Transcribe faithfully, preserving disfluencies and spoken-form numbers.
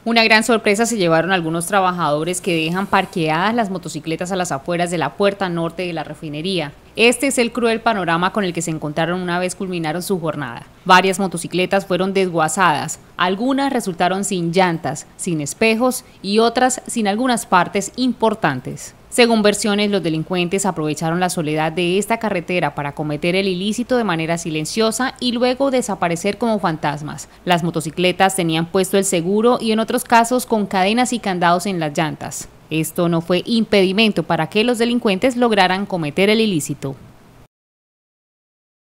Una gran sorpresa se llevaron algunos trabajadores que dejan parqueadas las motocicletas a las afueras de la puerta norte de la refinería. Este es el cruel panorama con el que se encontraron una vez culminaron su jornada. Varias motocicletas fueron desguazadas, algunas resultaron sin llantas, sin espejos y otras sin algunas partes importantes. Según versiones, los delincuentes aprovecharon la soledad de esta carretera para cometer el ilícito de manera silenciosa y luego desaparecer como fantasmas. Las motocicletas tenían puesto el seguro y en otros casos con cadenas y candados en las llantas. Esto no fue impedimento para que los delincuentes lograran cometer el ilícito.